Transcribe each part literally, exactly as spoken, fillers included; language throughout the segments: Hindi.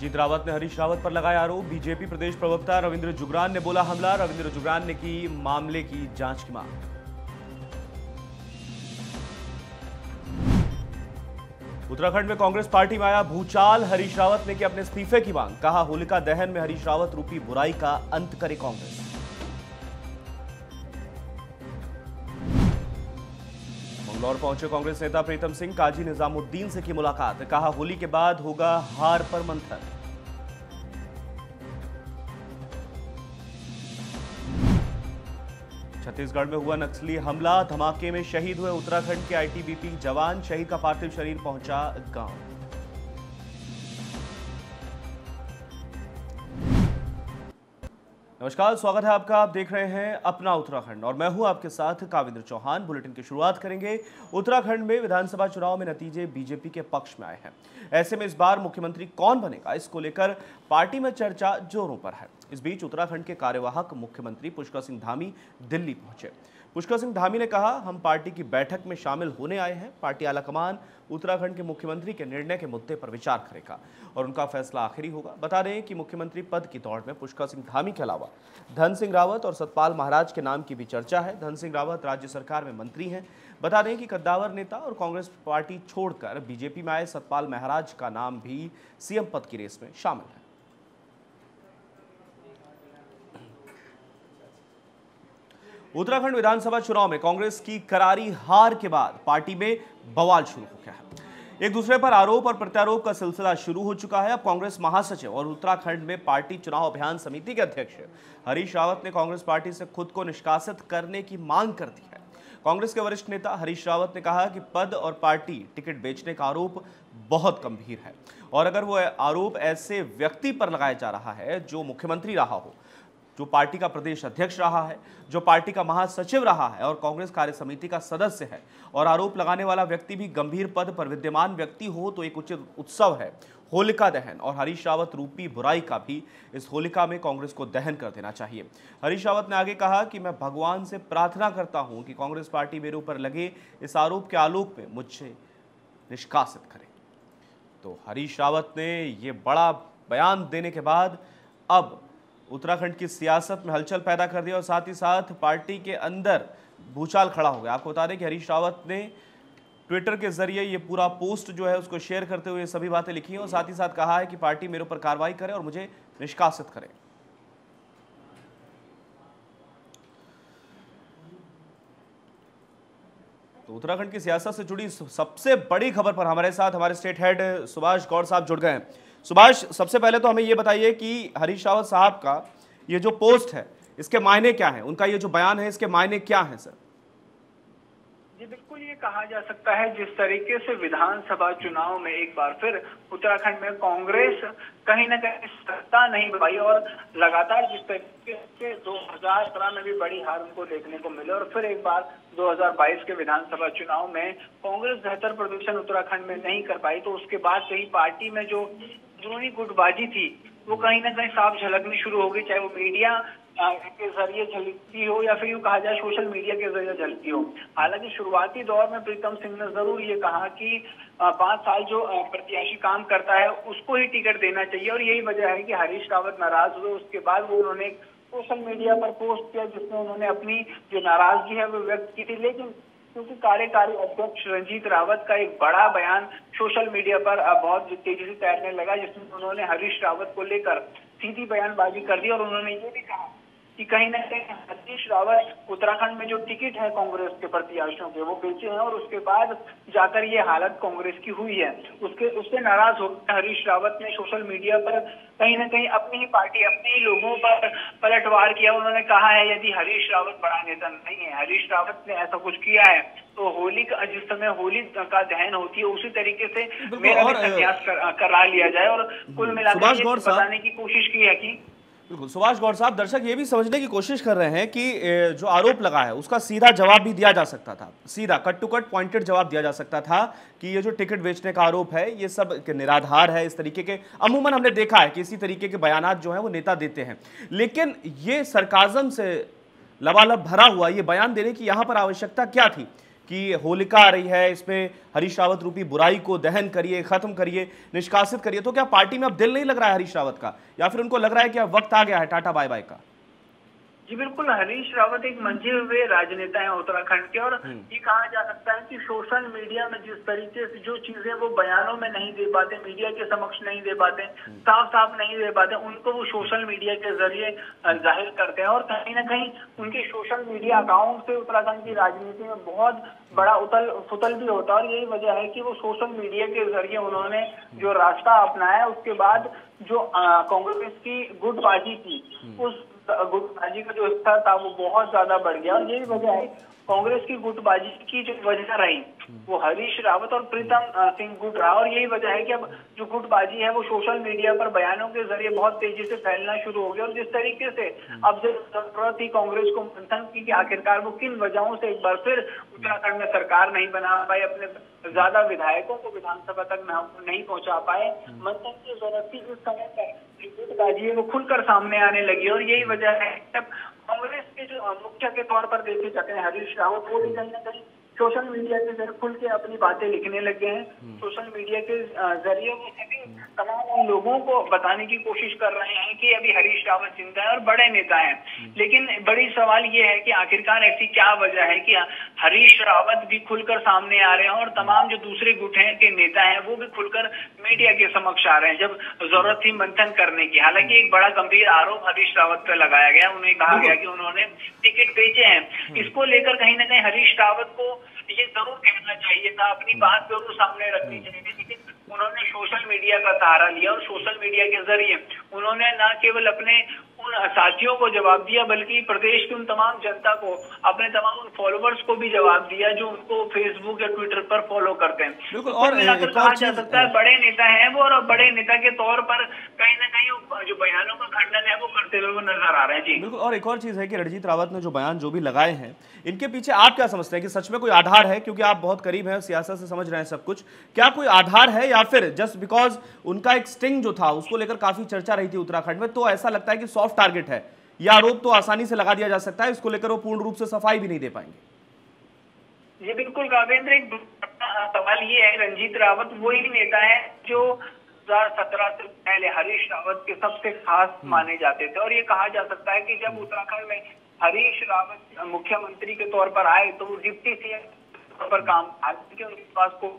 अजीत रावत ने हरीश रावत पर लगाया आरोप। बीजेपी प्रदेश प्रवक्ता रविंद्र जुगरान ने बोला हमला। रविंद्र जुगरान ने की मामले की जांच की मांग। उत्तराखंड में कांग्रेस पार्टी में आया भूचाल। हरीश रावत ने की अपने इस्तीफे की मांग। कहा होलिका दहन में हरीश रावत रूपी बुराई का अंत करे कांग्रेस। मंगलौर पहुंचे कांग्रेस नेता प्रीतम सिंह। काजी निजामुद्दीन से की मुलाकात। कहा होली के बाद होगा हार पर मंथन। छत्तीसगढ़ में हुआ नक्सली हमला। धमाके में शहीद हुए उत्तराखंड के आईटीबीपी जवान। शहीद का पार्थिव शरीर पहुंचा गांव। नमस्कार, स्वागत है आपका। आप देख रहे हैं अपना उत्तराखंड और मैं हूं आपके साथ काविंद्र चौहान। बुलेटिन की शुरुआत करेंगे। उत्तराखंड में विधानसभा चुनाव में नतीजे बीजेपी के पक्ष में आए हैं। ऐसे में इस बार मुख्यमंत्री कौन बनेगा, इसको लेकर पार्टी में चर्चा जोरों पर है। इस बीच उत्तराखंड के कार्यवाहक मुख्यमंत्री पुष्कर सिंह धामी दिल्ली पहुंचे। पुष्कर सिंह धामी ने कहा हम पार्टी की बैठक में शामिल होने आए हैं। पार्टी आलाकमान उत्तराखंड के मुख्यमंत्री के निर्णय के मुद्दे पर विचार करेगा और उनका फैसला आखिरी होगा। बता दें कि मुख्यमंत्री पद की दौड़ में पुष्कर सिंह धामी के अलावा धन सिंह रावत और सतपाल महाराज के नाम की भी चर्चा है। धन सिंह रावत राज्य सरकार में मंत्री हैं। बता दें कि कद्दावर नेता और कांग्रेस पार्टी छोड़कर बीजेपी में आए सतपाल महाराज का नाम भी सीएम पद की रेस में शामिल है। उत्तराखंड विधानसभा चुनाव में कांग्रेस की करारी हार के बाद पार्टी में बवाल शुरू हो गया है। एक दूसरे पर आरोप और प्रत्यारोप का सिलसिला शुरू हो चुका है। अब कांग्रेस महासचिव और उत्तराखंड में पार्टी चुनाव अभियान समिति के अध्यक्ष हरीश रावत ने कांग्रेस पार्टी से खुद को निष्कासित करने की मांग कर दी है। कांग्रेस के वरिष्ठ नेता हरीश रावत ने कहा कि पद और पार्टी टिकट बेचने का आरोप बहुत गंभीर है और अगर वो आरोप ऐसे व्यक्ति पर लगाया जा रहा है जो मुख्यमंत्री रहा हो, जो पार्टी का प्रदेश अध्यक्ष रहा है, जो पार्टी का महासचिव रहा है और कांग्रेस कार्य समिति का सदस्य है, और आरोप लगाने वाला व्यक्ति भी गंभीर पद पर विद्यमान व्यक्ति हो, तो एक उचित उत्सव है होलिका दहन और हरीश रावत रूपी बुराई का भी इस होलिका में कांग्रेस को दहन कर देना चाहिए। हरीश रावत ने आगे कहा कि मैं भगवान से प्रार्थना करता हूं कि कांग्रेस पार्टी मेरे ऊपर लगे इस आरोप के आलोक में मुझसे निष्कासित करे। तो हरीश रावत ने ये बड़ा बयान देने के बाद अब उत्तराखंड की सियासत में हलचल पैदा कर दिया और साथ ही साथ पार्टी के अंदर भूचाल खड़ा हो गया। आपको बता दें कि हरीश रावत ने ट्विटर के जरिए ये पूरा पोस्ट जो है उसको शेयर करते हुए सभी बातें लिखी हैं और साथ ही साथ कहा है कि पार्टी मेरे ऊपर कार्रवाई करे और मुझे निष्कासित करे। तो उत्तराखंड की सियासत से जुड़ी सबसे बड़ी खबर पर हमारे साथ हमारे स्टेट हेड सुभाष गौड़ साहब जुड़ गए हैं। सुभाष, सबसे पहले तो हमें यह बताइए कि हरीश रावत साहब का ये जो पोस्ट है इसके मायने क्या है, उनका ये जो बयान है इसके मायने क्या है? सर जी बिल्कुल, ये कहा जा सकता है जिस तरीके से विधानसभा चुनाव में एक बार फिर उत्तराखंड में कांग्रेस कहीं ना कहीं सत्ता नहीं पाई और लगातार जिस तरीके से दो हज़ार सत्रह में भी बड़ी हार उनको देखने को मिले और फिर एक बार दो हज़ार बाईस के विधानसभा चुनाव में कांग्रेस बेहतर प्रदर्शन उत्तराखंड में नहीं कर पाई, तो उसके बाद से ही पार्टी में जो अंदरूनी गुटबाजी थी वो कहीं ना कहीं साफ झलकनी शुरू हो गई, चाहे वो मीडिया के जरिए झलकती हो या फिर यूँ कहा जाए सोशल मीडिया के जरिए झलकती हो। हालांकि शुरुआती दौर में प्रीतम सिंह ने जरूर ये कहा कि पांच साल जो प्रत्याशी काम करता है उसको ही टिकट देना चाहिए और यही वजह है कि हरीश रावत नाराज हुए। उसके बाद वो उन्होंने सोशल मीडिया पर पोस्ट किया जिसमें उन्होंने अपनी जो नाराजगी है वो व्यक्त की थी, लेकिन क्योंकि कार्यकारी अध्यक्ष रंजीत रावत का एक बड़ा बयान सोशल मीडिया पर बहुत तेजी से तैरने लगा जिसमें उन्होंने हरीश रावत को लेकर सीधी बयानबाजी कर दी और उन्होंने ये भी कहा कि कहीं ना कहीं हरीश रावत उत्तराखंड में जो टिकट है कांग्रेस के प्रत्याशियों के वो बेचे हैं और उसके बाद जाकर ये हालत कांग्रेस की हुई है। उसके उससे नाराज होकर हरीश रावत ने सोशल मीडिया पर कहीं ना कहीं अपनी ही पार्टी अपने ही लोगों पर पलटवार किया। उन्होंने कहा है यदि हरीश रावत बड़ा नेता नहीं है, हरीश रावत ने ऐसा कुछ किया है तो होली का जिस समय होली का दहन होती है उसी तरीके से मेरा भी संन्यास कर, करा लिया जाए और कुल मिलाकर बताने की कोशिश की है कि बिल्कुल। सुभाष गौड़ साहब, दर्शक ये भी समझने की कोशिश कर रहे हैं कि जो आरोप लगा है उसका सीधा जवाब भी दिया जा सकता था, सीधा कट टू कट पॉइंटेड जवाब दिया जा सकता था कि ये जो टिकट बेचने का आरोप है ये सब निराधार है। इस तरीके के अमूमन हमने देखा है कि इसी तरीके के बयानात जो है वो नेता देते हैं, लेकिन ये सरकाजम से लबालब भरा हुआ ये बयान देने की यहाँ पर आवश्यकता क्या थी कि होलिका आ रही है, इसमें हरीश रावत रूपी बुराई को दहन करिए, खत्म करिए, निष्कासित करिए, तो क्या पार्टी में अब दिल नहीं लग रहा है हरीश रावत का, या फिर उनको लग रहा है कि अब वक्त आ गया है टाटा बाय बाय का? जी बिल्कुल, हरीश रावत एक मंझे हुए राजनेता हैं उत्तराखंड के, और ये कहा जा सकता है कि सोशल मीडिया में जिस तरीके से जो चीजें वो बयानों में नहीं दे पाते, मीडिया के समक्ष नहीं दे पाते, साफ साफ नहीं दे पाते, उनको वो सोशल मीडिया के जरिए जाहिर करते हैं। और कहीं ना कहीं उनके सोशल मीडिया अकाउंट से उत्तराखंड की राजनीति में बहुत बड़ा उतल फुतल भी होता है। और यही वजह है कि वो सोशल मीडिया के जरिए उन्होंने जो रास्ता अपनाया, उसके बाद जो कांग्रेस की गुटबाजी थी, उस गुटबाजी का जो स्तर था वो बहुत ज्यादा बढ़ गया। और यही वजह है कांग्रेस की गुटबाजी की जो वजह रही वो हरीश रावत और प्रीतम सिंह गुट रहा। और यही वजह है कि अब जो गुटबाजी है वो सोशल मीडिया पर बयानों के जरिए बहुत तेजी से फैलना शुरू हो गया। और जिस तरीके से अब जरूरत थी कांग्रेस को मंथन की कि आखिरकार वो किन वजहों से एक बार फिर उत्तराखंड में सरकार नहीं बना पाए, अपने ज्यादा विधायकों को विधानसभा तक नहीं पहुंचा पाए, मंथन की जरूरत थी, उस समय पर गुटबाजी है वो खुलकर सामने आने लगी। और यही वजह है जब कांग्रेस के जो मुखिया के तौर पर देखे जाते हैं हरीश रावत, वो भी कहीं ना कहीं सोशल मीडिया के जरिए खुल के अपनी बातें लिखने लगे हैं। सोशल मीडिया के जरिए वो सभी तमाम उन लोगों को बताने की कोशिश कर रहे हैं कि अभी हरीश रावत जिंदा है और बड़े नेता हैं। लेकिन बड़ी सवाल ये है कि आखिरकार ऐसी क्या वजह है कि हरीश रावत भी खुलकर सामने आ रहे हैं और तमाम जो दूसरे गुट हैं के नेता हैं वो भी खुलकर मीडिया के समक्ष आ रहे हैं, जब जरूरत थी मंथन करने की। हालांकि एक बड़ा गंभीर आरोप हरीश रावत पर लगाया गया, उन्हें कहा गया कि उन्होंने टिकट बेचे हैं। इसको लेकर कहीं ना कहीं हरीश रावत को ये जरूर कहना चाहिए था, अपनी बात जरूर सामने रखनी चाहिए थी, लेकिन उन्होंने सोशल मीडिया का सहारा लिया और सोशल मीडिया के जरिए उन्होंने न केवल अपने उन साथियों को जवाब दिया बल्कि प्रदेश की उन तमाम जनता को, अपने तमाम उन फॉलोअर्स को भी जवाब दिया जो उनको फेसबुक या ट्विटर पर फॉलो करते हैं। बिल्कुल, और मिलाकर कहा जा सकता है बड़े नेता हैं वो, और बड़े नेता के तौर पर कहीं ना कहीं जो बयानों का खंडन है वो करते हुए वो नजर आ रहे हैं। जी बिल्कुल, और एक और चीज है कि रणजीत रावत ने जो बयान जो भी लगाए हैं, इनके पीछे आप क्या समझते हैं कि सच में कोई आधार है? क्योंकि आप बहुत करीब हैं, सियासत से समझ रहे हैं सब कुछ, क्या कोई आधार है या फिर जस्ट बिकॉज उनका एक स्टिंग जो था उसको लेकर काफी चर्चा रही थी उत्तराखंड में, तो ऐसा लगता है कि सॉफ्ट टारगेट है? यह आरोप तो आसानी से लगा दिया जा सकता है, इसको लेकर वो पूर्ण रूप से सफाई भी नहीं दे पाएंगे। जी बिल्कुल राघवेंद्र, एक सवाल ये है, रंजीत रावत वही नेता है जो दो हज़ार सत्रह से पहले हरीश रावत के सबसे खास माने जाते थे। और ये कहा जा सकता है कि जब उत्तराखंड में हरीश रावत मुख्यमंत्री के तौर पर आए तो वो डिप्टी सीएम पर काम किया, उनके पास को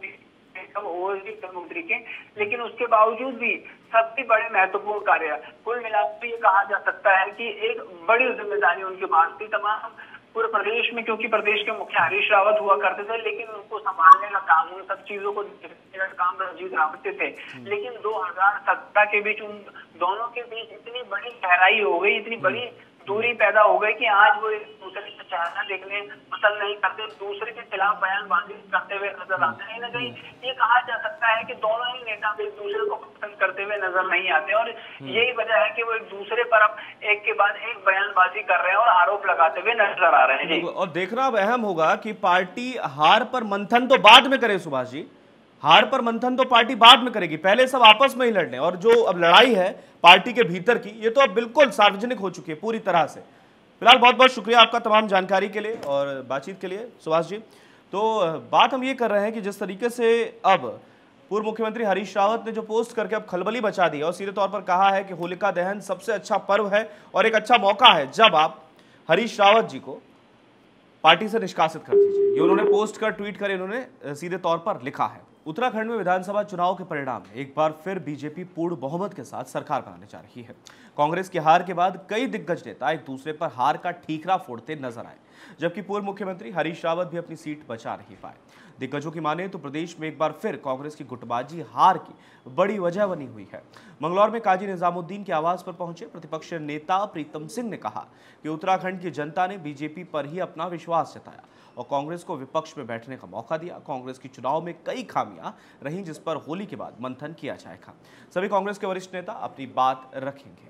मुख्यमंत्री के, लेकिन उसके बावजूद भी सबसे बड़े महत्वपूर्ण कार्य, कुल मिलाकर ये कहा जा सकता है कि एक बड़ी जिम्मेदारी उनके पास थी तमाम पूरे प्रदेश में, क्योंकि प्रदेश के मुख्य हरीश रावत हुआ करते थे, लेकिन उनको संभालने का काम, उन सब चीजों को देखने का काम रणजीत रावत के थे। लेकिन दो हज़ार सत्रह के बीच उन दोनों के बीच इतनी बड़ी गहराई हो गई, इतनी बड़ी दूरी पैदा हो गई कि आज वो एक दूसरे का चेहरा देखने पसंद नहीं करते, दूसरे के खिलाफ बयानबाजी करते हुए नजर आते हैं। कहीं ये कहा जा सकता है कि दोनों ही नेता एक दूसरे को पसंद करते हुए नजर नहीं आते, और यही वजह है कि वो एक दूसरे पर अब एक के बाद एक बयानबाजी कर रहे हैं और आरोप लगाते हुए नजर आ रहे हैं। और देखना अब अहम होगा कि पार्टी हार पर मंथन तो बाद में करे सुभाष जी, हार पर मंथन तो पार्टी बाद में करेगी, पहले सब आपस में ही लड़ने, और जो अब लड़ाई है पार्टी के भीतर की, ये तो अब बिल्कुल सार्वजनिक हो चुकी है पूरी तरह से। फिलहाल बहुत बहुत शुक्रिया आपका तमाम जानकारी के लिए और बातचीत के लिए सुभाष जी। तो बात हम ये कर रहे हैं कि जिस तरीके से अब पूर्व मुख्यमंत्री हरीश रावत ने जो पोस्ट करके अब खलबली मचा दी और सीधे तौर पर कहा है कि होलिका दहन सबसे अच्छा पर्व है और एक अच्छा मौका है जब आप हरीश रावत जी को पार्टी से निष्कासित कर दीजिए, ये उन्होंने पोस्ट कर ट्वीट कर इन्होंने सीधे तौर पर लिखा है। उत्तराखंड में विधानसभा चुनाव के परिणाम में एक बार फिर बीजेपी पूर्ण बहुमत के साथ सरकार बनाने जा रही है। कांग्रेस की हार के बाद कई दिग्गज नेता एक दूसरे पर हार का ठीकरा फोड़ते नजर आए, जबकि पूर्व मुख्यमंत्री हरीश रावत भी अपनी सीट बचा नहीं पाए। दिग्गजों की माने तो प्रदेश में एक बार फिर कांग्रेस की गुटबाजी हार की बड़ी वजह बनी हुई है। मंगलौर में काजी निजामुद्दीन के आवास पर पहुंचे प्रतिपक्ष नेता प्रीतम सिंह ने कहा कि उत्तराखंड की जनता ने बीजेपी पर ही अपना विश्वास जताया और कांग्रेस को विपक्ष में बैठने का मौका दिया। कांग्रेस की चुनाव में कई खामियां रहीं जिस पर होली के बाद मंथन किया जाएगा। सभी कांग्रेस के वरिष्ठ नेता अपनी बात रखेंगे।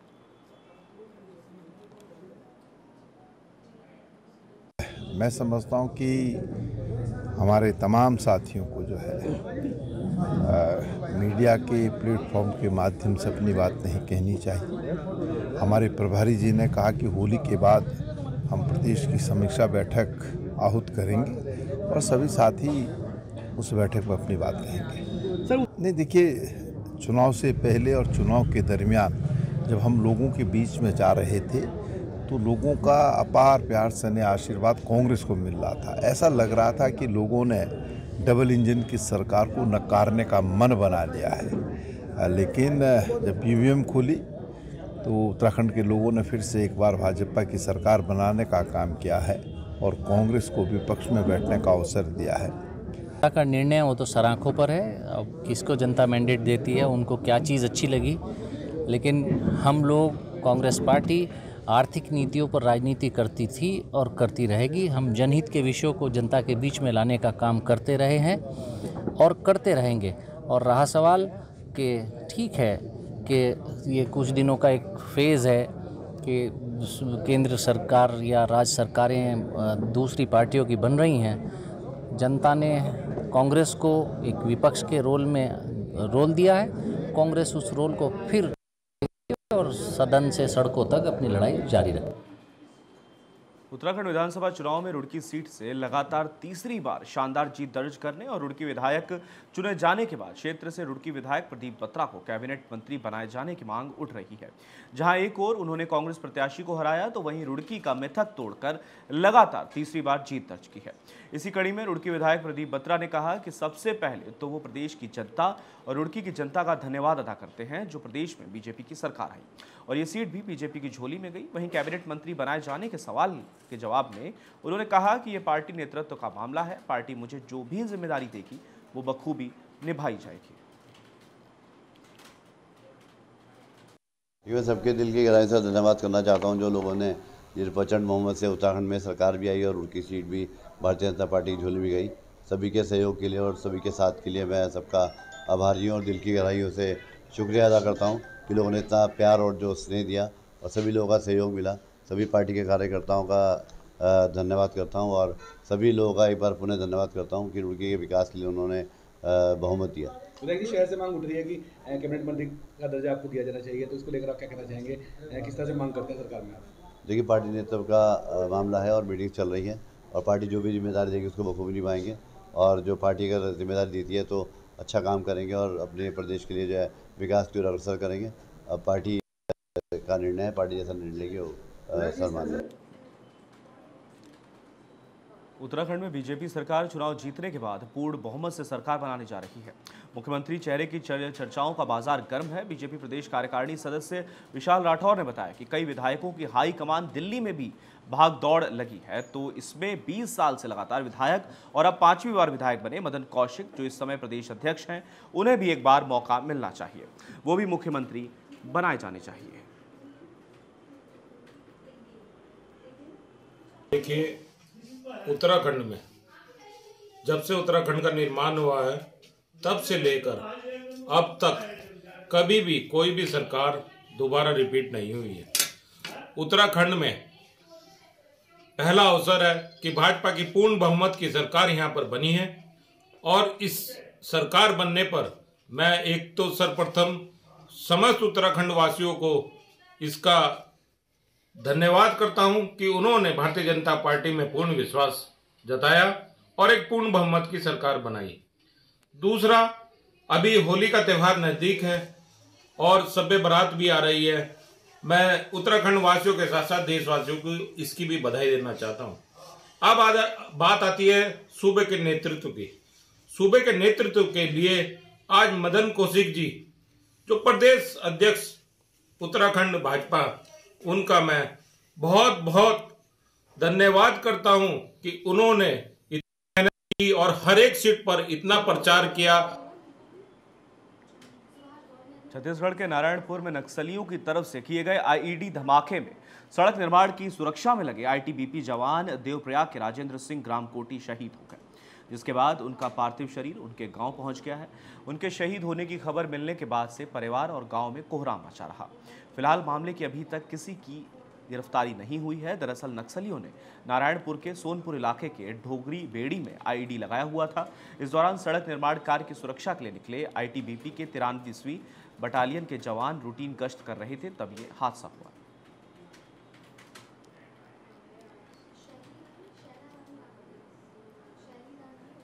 मैं समझता हूं कि हमारे तमाम साथियों को जो है आ, मीडिया के प्लेटफॉर्म के माध्यम से अपनी बात नहीं कहनी चाहिए। हमारे प्रभारी जी ने कहा कि होली के बाद हम प्रदेश की समीक्षा बैठक आहूत करेंगे और सभी साथी उस बैठक में अपनी बात कहेंगे। सर नहीं, देखिए, चुनाव से पहले और चुनाव के दरमियान जब हम लोगों के बीच में जा रहे थे तो लोगों का अपार प्यार स्नेह आशीर्वाद कांग्रेस को मिल रहा था। ऐसा लग रहा था कि लोगों ने डबल इंजन की सरकार को नकारने का मन बना लिया है। लेकिन जब ईवीएम खुली तो उत्तराखंड के लोगों ने फिर से एक बार भाजपा की सरकार बनाने का काम किया है और कांग्रेस को विपक्ष में बैठने का अवसर दिया है। जनता का निर्णय वो तो सराखों पर है। अब किसको जनता मैंडेट देती है, उनको क्या चीज़ अच्छी लगी, लेकिन हम लोग कांग्रेस पार्टी आर्थिक नीतियों पर राजनीति करती थी और करती रहेगी। हम जनहित के विषयों को जनता के बीच में लाने का काम करते रहे हैं और करते रहेंगे। और रहा सवाल कि ठीक है कि ये कुछ दिनों का एक फेज़ है कि केंद्र सरकार या राज्य सरकारें दूसरी पार्टियों की बन रही हैं। जनता ने कांग्रेस को एक विपक्ष के रोल में रोल दिया है। कांग्रेस उस रोल को फिर और सदन से सड़कों तक अपनी लड़ाई जारी रखे। उत्तराखंड विधानसभा चुनाव में रुड़की सीट से लगातार तीसरी बार शानदार जीत दर्ज करने और रुड़की विधायक चुने जाने के बाद क्षेत्र से रुड़की विधायक प्रदीप बत्रा को कैबिनेट मंत्री बनाए जाने की मांग उठ रही है। जहां एक ओर उन्होंने कांग्रेस प्रत्याशी को हराया तो वहीं रुड़की का मिथक तोड़कर लगातार तीसरी बार जीत दर्ज की है। इसी कड़ी में रुड़की विधायक प्रदीप बत्रा ने कहा कि सबसे पहले तो वो प्रदेश की जनता और रुड़की की जनता का धन्यवाद अदा करते हैं जो प्रदेश में बीजेपी की सरकार आई और ये सीट भी बीजेपी की झोली में गई। वहीं कैबिनेट मंत्री बनाए जाने के सवाल के जवाब में उन्होंने कहा कि ये पार्टी नेतृत्व का मामला है। पार्टी मुझे जो भी जिम्मेदारी देगी वो बखूबी निभाई जाएगी। मैं सबके दिल की गहराई से धन्यवाद करना चाहता हूं जो लोगों ने जिस प्रचंड बहुमत से उत्तराखंड में सरकार भी आई और उनकी सीट भी भारतीय जनता पार्टी की झोली में गई। सभी के सहयोग के लिए और सभी के साथ के लिए मैं सबका आभारी हूँ और दिल की गहराइयों से शुक्रिया अदा करता हूँ कि लोगों ने इतना प्यार और जो स्नेह दिया और सभी लोगों का सहयोग मिला। सभी पार्टी के कार्यकर्ताओं का धन्यवाद करता हूं और सभी लोगों का एक बार पुनः धन्यवाद करता हूं कि रुड़की के विकास के लिए उन्होंने बहुमत दिया। विधायक जी, शहर से मांग उठ रही है कि कैबिनेट मंत्री का दर्जा आपको दिया जाना चाहिए, तो इसको लेकर आप क्या कहना चाहेंगे? किस तरह से मांग करते हैं सरकार में आप? देखिए, पार्टी नेतृत्व का मामला है और मीटिंग चल रही है और पार्टी जो भी जिम्मेदारी देगी उसको बखूबी निभाएंगे और जो पार्टी अगर जिम्मेदारी देती है तो अच्छा काम करेंगे और अपने प्रदेश के लिए जो है विकास की ओर अग्रसर करेंगे। अब पार्टी का निर्णय है, पार्टी जैसा निर्णय लेगी वो सर। उत्तराखंड में बीजेपी सरकार चुनाव जीतने के बाद पूर्ण बहुमत से सरकार बनाने जा रही है। मुख्यमंत्री चेहरे की चर्चाओं का बाजार गर्म है। बीजेपी प्रदेश कार्यकारिणी सदस्य विशाल राठौर ने बताया कि कई विधायकों की हाई कमान दिल्ली में भी भाग दौड़ लगी है, तो इसमें बीस साल से लगातार विधायक और अब पांचवी बार विधायक बने मदन कौशिक जो इस समय प्रदेश अध्यक्ष हैं, उन्हें भी एक बार मौका मिलना चाहिए, वो भी मुख्यमंत्री बनाए जाने चाहिए। देखिए, उत्तराखंड में जब से उत्तराखंड का निर्माण हुआ है तब से लेकर अब तक कभी भी कोई भी सरकार दोबारा रिपीट नहीं हुई है। उत्तराखंड में पहला अवसर है कि भाजपा की पूर्ण बहुमत की सरकार यहां पर बनी है और इस सरकार बनने पर मैं एक तो सर्वप्रथम समस्त उत्तराखंड वासियों को इसका धन्यवाद करता हूं कि उन्होंने भारतीय जनता पार्टी में पूर्ण विश्वास जताया और एक पूर्ण बहुमत की सरकार बनाई। दूसरा, अभी होली का त्यौहार नजदीक है और सभ्य बारात भी आ रही है। मैं उत्तराखंड वासियों के साथ साथ देशवासियों को इसकी भी बधाई देना चाहता हूं। अब बात आती है सूबे के नेतृत्व की। सूबे के नेतृत्व के लिए आज मदन कौशिक जी जो प्रदेश अध्यक्ष उत्तराखंड भाजपा, उनका मैं बहुत बहुत धन्यवाद करता हूं कि उन्होंने इतनी मेहनत की और हर एक सीट पर इतना प्रचार किया। छत्तीसगढ़ के नारायणपुर में नक्सलियों की तरफ से किए गए आईईडी धमाके में सड़क निर्माण की सुरक्षा में लगे आईटीबीपी जवान देवप्रयाग के राजेंद्र सिंह ग्रामकोटी शहीद हो गए, जिसके बाद उनका पार्थिव शरीर उनके गांव पहुंच गया है। उनके शहीद होने की खबर मिलने के बाद से परिवार और गांव में कोहराम मचा रहा। फिलहाल मामले की अभी तक किसी की गिरफ्तारी नहीं हुई है। दरअसल नक्सलियों ने नारायणपुर के सोनपुर इलाके के ढोगरी बेड़ी में आईईडी लगाया हुआ था। इस दौरान सड़क निर्माण कार्य की सुरक्षा के लिए निकले आईटीबीपी के तिरानवीसवीं बटालियन के जवान रूटीन गश्त कर रहे थे, तब ये हादसा हुआ।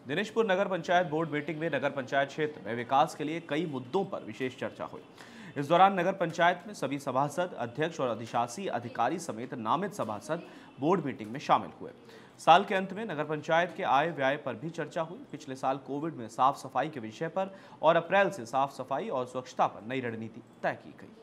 दिनेशपुर नगर पंचायत बोर्ड मीटिंग में नगर पंचायत क्षेत्र में विकास के लिए कई मुद्दों पर विशेष चर्चा हुई। इस दौरान नगर पंचायत में सभी सभासद, अध्यक्ष और अधिशासी अधिकारी समेत नामित सभासद बोर्ड मीटिंग में शामिल हुए। साल के अंत में नगर पंचायत के आय व्यय पर भी चर्चा हुई। पिछले साल कोविड में साफ सफाई के विषय पर और अप्रैल से साफ सफाई और स्वच्छता पर नई रणनीति तय की गई।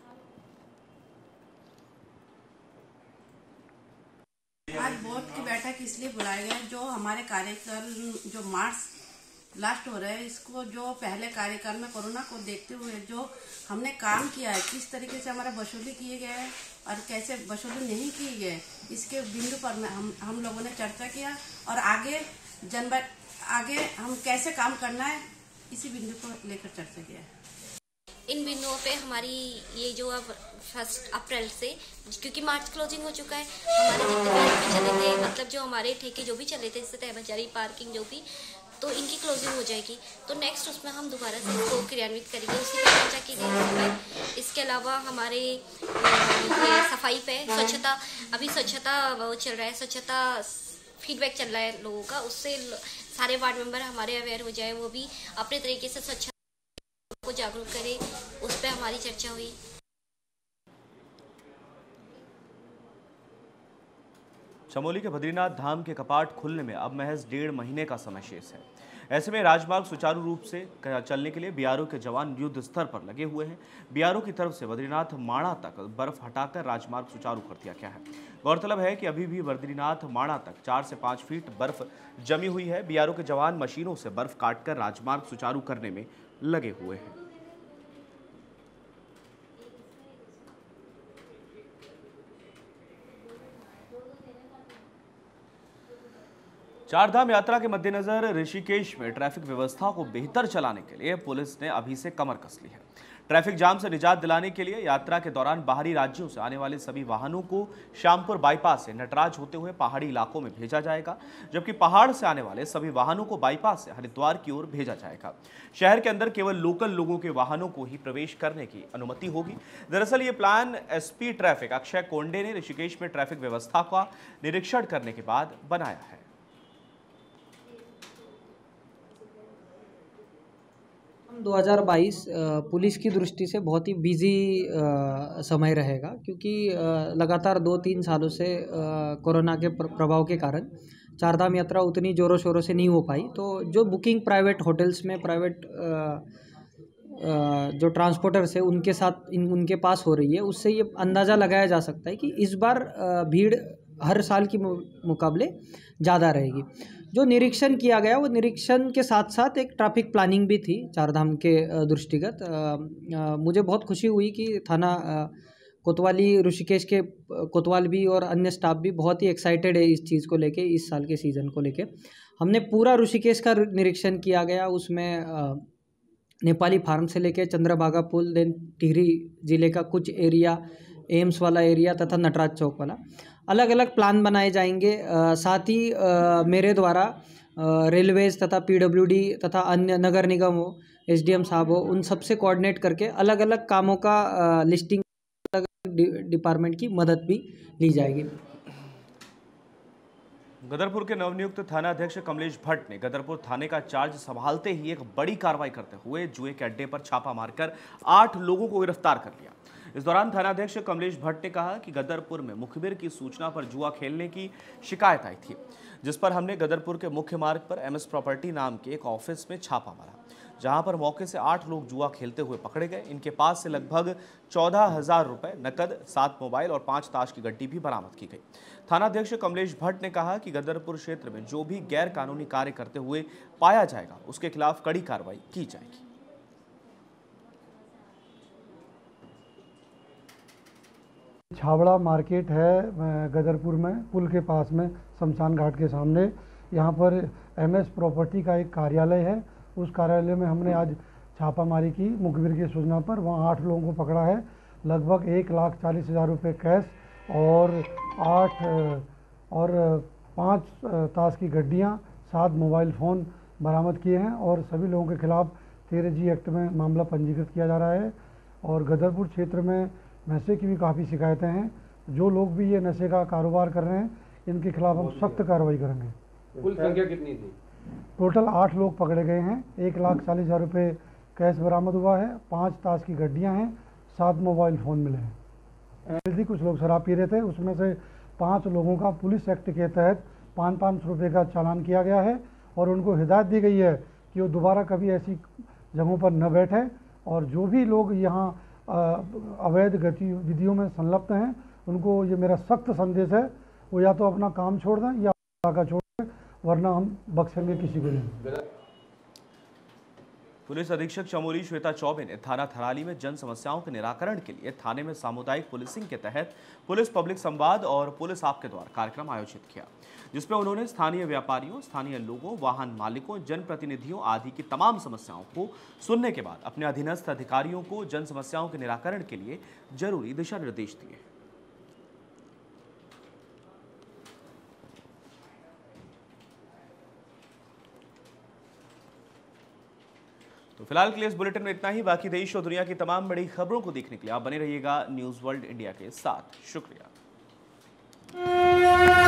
आज बोर्ड की बैठक इसलिए बुलाया गया, जो हमारे कार्यकाल जो मार्च लास्ट हो रहा है, इसको जो पहले कार्यकाल में कोरोना को देखते हुए जो हमने काम किया है, किस तरीके से हमारा वसूली किए गए हैं और कैसे वसूली नहीं किए गए, इसके बिंदु पर हम हम लोगों ने चर्चा किया और आगे जन आगे हम कैसे काम करना है, इसी बिंदु को लेकर चर्चा किया है। इन बिंदुओं पे हमारी ये जो अब फर्स्ट अप्रैल से, क्योंकि मार्च क्लोजिंग हो चुका है, हमारे जितने कार्य भी चले थे, मतलब जो हमारे ठेके जो भी चले थे, जैसे तहबाजारी, पार्किंग जो भी, तो इनकी क्लोजिंग हो जाएगी। तो नेक्स्ट उसमें हम दोबारा से इसको क्रियान्वित करेंगे, उसी पर चर्चा की गई। इसके अलावा हमारे ये सफाई पे, स्वच्छता, अभी स्वच्छता वो चल रहा है, स्वच्छता फीडबैक चल रहा है लोगों का, उससे सारे वार्ड मेंबर हमारे अवेयर हो जाए, वो भी अपने तरीके से स्वच्छता को जागरूक करे, उस पर हमारी चर्चा हुई। चमोली के बद्रीनाथ धाम के कपाट खुलने में अब महज डेढ़ महीने का समय शेष है। ऐसे में राजमार्ग सुचारू रूप से चलने के लिए बीआरओ के जवान युद्ध स्तर पर लगे हुए हैं। बीआरओ की तरफ से बद्रीनाथ माणा तक बर्फ हटाकर राजमार्ग सुचारू कर दिया गया है। गौरतलब है कि अभी भी बद्रीनाथ माणा तक चार से पाँच फीट बर्फ जमी हुई है। बीआरओ के जवान मशीनों से बर्फ काटकर राजमार्ग सुचारू करने में लगे हुए हैं। चारधाम यात्रा के मद्देनजर ऋषिकेश में ट्रैफिक व्यवस्था को बेहतर चलाने के लिए पुलिस ने अभी से कमर कस ली है। ट्रैफिक जाम से निजात दिलाने के लिए यात्रा के दौरान बाहरी राज्यों से आने वाले सभी वाहनों को श्यामपुर बाईपास से नटराज होते हुए पहाड़ी इलाकों में भेजा जाएगा, जबकि पहाड़ से आने वाले सभी वाहनों को बाईपास से हरिद्वार की ओर भेजा जाएगा। शहर के अंदर केवल लोकल लोगों के वाहनों को ही प्रवेश करने की अनुमति होगी। दरअसल ये plan SP traffic Akshay Konde ने ऋषिकेश में ट्रैफिक व्यवस्था का निरीक्षण करने के बाद बनाया है। दो हज़ार बाईस पुलिस की दृष्टि से बहुत ही बिजी समय रहेगा, क्योंकि लगातार दो तीन सालों से कोरोना के प्रभाव के कारण चारधाम यात्रा उतनी ज़ोरों शोरों से नहीं हो पाई। तो जो बुकिंग प्राइवेट होटल्स में, प्राइवेट जो ट्रांसपोर्टर्स है उनके साथ इन उनके पास हो रही है, उससे ये अंदाज़ा लगाया जा सकता है कि इस बार भीड़ हर साल की मुकाबले ज़्यादा रहेगी। जो निरीक्षण किया गया वो निरीक्षण के साथ साथ एक ट्रैफिक प्लानिंग भी थी चारधाम के दृष्टिगत। मुझे बहुत खुशी हुई कि थाना कोतवाली, ऋषिकेश के कोतवाल भी और अन्य स्टाफ भी बहुत ही एक्साइटेड है इस चीज़ को लेके, इस साल के सीज़न को लेके। हमने पूरा ऋषिकेश का निरीक्षण किया गया, उसमें नेपाली फार्म से लेके चंद्रभागा पुल, देन टिहरी जिले का कुछ एरिया, एम्स वाला एरिया तथा नटराज चौक वाला अलग अलग प्लान बनाए जाएंगे। आ, साथ ही आ, मेरे द्वारा रेलवेज तथा पीडब्ल्यूडी तथा अन्य नगर निगम हो, एसडीएम साहब हो, उन सब से कोऑर्डिनेट करके अलग अलग कामों का आ, लिस्टिंग अलग अलग डिपार्टमेंट की मदद भी ली जाएगी। गदरपुर के नवनियुक्त थाना अध्यक्ष कमलेश भट्ट ने गदरपुर थाने का चार्ज संभालते ही एक बड़ी कार्रवाई करते हुए जुए के अड्डे पर छापा मारकर आठ लोगों को गिरफ्तार कर लिया। इस दौरान थानाध्यक्ष कमलेश भट्ट ने कहा कि गदरपुर में मुखबिर की सूचना पर जुआ खेलने की शिकायत आई थी, जिस पर हमने गदरपुर के मुख्य मार्ग पर एमएस प्रॉपर्टी नाम के एक ऑफिस में छापा मारा, जहां पर मौके से आठ लोग जुआ खेलते हुए पकड़े गए। इनके पास से लगभग चौदह हजार रुपए नकद, सात मोबाइल और पांच ताश की गड्डी भी बरामद की गई। थानाध्यक्ष कमलेश भट्ट ने कहा कि गदरपुर क्षेत्र में जो भी गैर कानूनी कार्य करते हुए पाया जाएगा उसके खिलाफ कड़ी कार्रवाई की जाएगी। छावड़ा मार्केट है गदरपुर में, पुल के पास में, शमशान घाट के सामने। यहाँ पर एमएस प्रॉपर्टी का एक कार्यालय है, उस कार्यालय में हमने आज छापामारी की मुखबिर की सूचना पर। वहाँ आठ लोगों को पकड़ा है, लगभग एक लाख चालीस हज़ार रुपये कैश और आठ और पाँच ताश की गड्डियाँ, सात मोबाइल फ़ोन बरामद किए हैं और सभी लोगों के खिलाफ तेरह जी एक्ट में मामला पंजीकृत किया जा रहा है। और गदरपुर क्षेत्र में नशे की भी काफ़ी शिकायतें हैं। जो लोग भी ये नशे का कारोबार कर रहे हैं इनके खिलाफ हम सख्त कार्रवाई करेंगे। कुल संख्या कितनी थी? टोटल आठ लोग पकड़े गए हैं। एक लाख चालीस हज़ार रुपये कैश बरामद हुआ है, पाँच ताश की गड्डियाँ हैं, सात मोबाइल फ़ोन मिले हैं। यदि कुछ लोग शराब पी रहे थे, उसमें से पाँच लोगों का पुलिस एक्ट के तहत पाँच पाँच सौ रुपये का चालान किया गया है और उनको हिदायत दी गई है कि वो दोबारा कभी ऐसी जगहों पर न बैठे और जो भी लोग यहाँ अवैध गतिविधियों में संलग्न हैं उनको ये मेरा सख्त संदेश है, वो या तो अपना काम छोड़ दें या का छोड़ दें, वरना हम बख्शेंगे किसी को नहीं। पुलिस अधीक्षक चमोली श्वेता चौबे ने थाना थराली में जन समस्याओं के निराकरण के लिए थाने में सामुदायिक पुलिसिंग के तहत पुलिस पब्लिक संवाद और पुलिस आपके द्वार कार्यक्रम आयोजित किया, जिसमें उन्होंने स्थानीय व्यापारियों, स्थानीय लोगों, वाहन मालिकों, जनप्रतिनिधियों आदि की तमाम समस्याओं को सुनने के बाद अपने अधीनस्थ अधिकारियों को जन समस्याओं के निराकरण के लिए जरूरी दिशा निर्देश दिए। तो फिलहाल के लिए इस बुलेटिन में इतना ही। बाकी देश और दुनिया की तमाम बड़ी खबरों को देखने के लिए आप बने रहिएगा न्यूज़ वर्ल्ड इंडिया के साथ। शुक्रिया।